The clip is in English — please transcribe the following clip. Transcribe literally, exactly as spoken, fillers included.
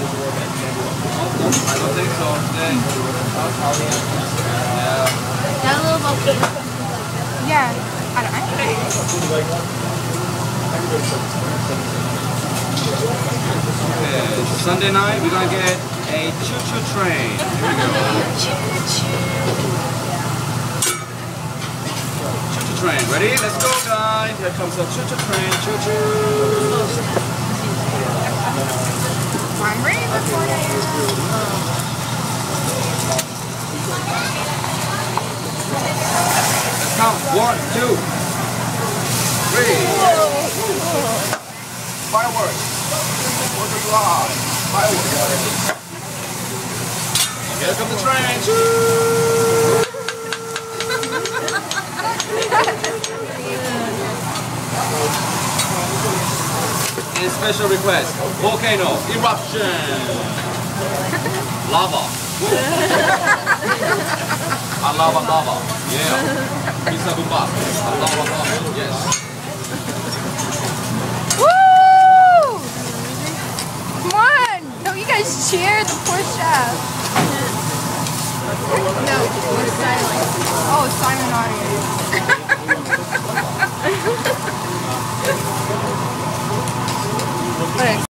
I don't think so. Today. Yeah. That little volcano. Yeah. I don't know. Okay. Sunday night, we're gonna get a choo-choo train. Here we go. Choo-choo train. Ready? Let's go, guys. Here comes the choo-choo train. Choo-choo. I'm ready before you. Let's count. One, two, three. Fireworks. Fourth of July. Fireworks. Here comes the train. And special request, volcano eruption, lava. A lava lava, yeah. Pizza bumba, a lava lava, yes. Woo! Come on! No, you guys cheer the poor chef. No, it's silent. Oh, silent audience. Okay.